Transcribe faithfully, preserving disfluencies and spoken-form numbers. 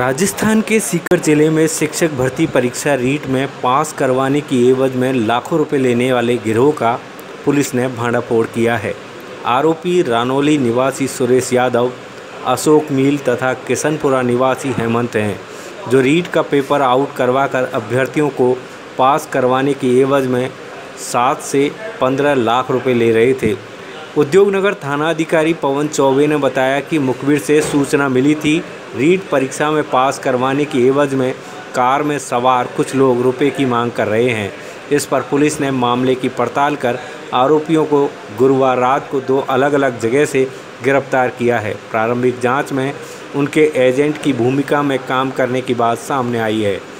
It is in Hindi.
राजस्थान के सीकर जिले में शिक्षक भर्ती परीक्षा रीट में पास करवाने की एवज में लाखों रुपए लेने वाले गिरोह का पुलिस ने भांडाफोड़ किया है। आरोपी रानौली निवासी सुरेश यादव, अशोक मील तथा किशनपुरा निवासी हेमंत हैं, जो रीट का पेपर आउट करवाकर अभ्यर्थियों को पास करवाने की एवज में सात से पंद्रह लाख रुपए ले रहे थे। उद्योगनगर थाना अधिकारी पवन चौबे ने बताया कि मुखबिर से सूचना मिली थी, रीट परीक्षा में पास करवाने की एवज में कार में सवार कुछ लोग रुपए की मांग कर रहे हैं। इस पर पुलिस ने मामले की पड़ताल कर आरोपियों को गुरुवार रात को दो अलग अलग जगह से गिरफ्तार किया है। प्रारंभिक जांच में उनके एजेंट की भूमिका में काम करने की बात सामने आई है।